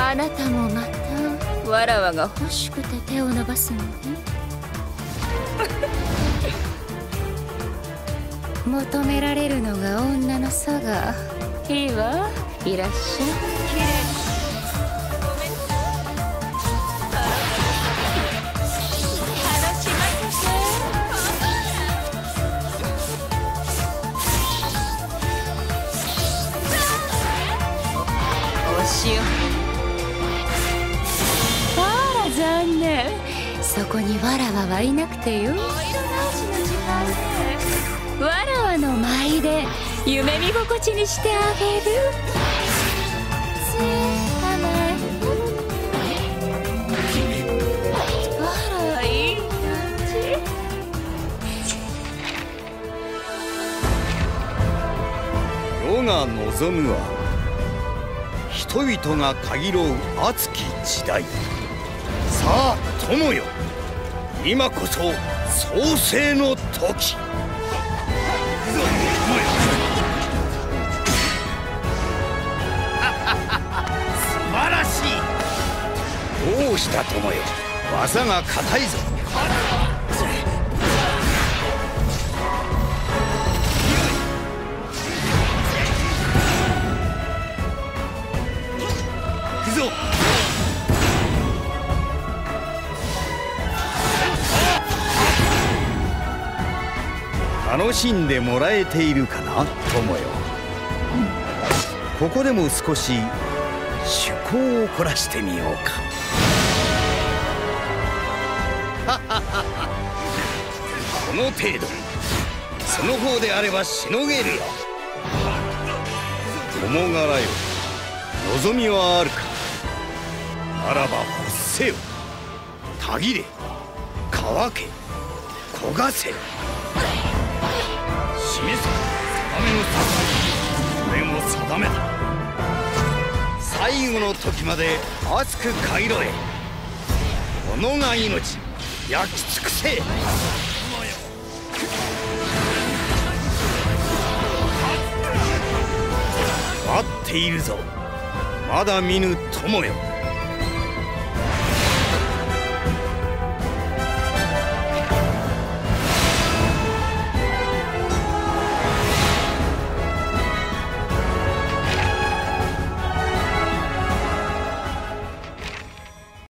あなたもまたわらわが欲しくて手を伸ばすのね。求められるのが女のさがいいわ。いらっしゃい。あら残念。そこにわらわはいなくてよ。わらわの舞で夢見心地にしてあげる。あらいい感じ。 世が望むは人々が限ろう熱き時代。さあ友よ、今こそ創世の時。素晴らしい。どうした友よ、技が硬いぞ。行くぞ。楽しんでもらえているかな友よ。ここでも少し趣向を凝らしてみようか。この程度、その方であればしのげるよ。友柄よ、望みはあるか。ならば欲せよ。たぎれ、乾け、焦がせ。示せ、定めの定めを定めた。最後の時まで熱くかぎろえ。己が命、焼き尽くせ。待っているぞ、まだ見ぬ友よ。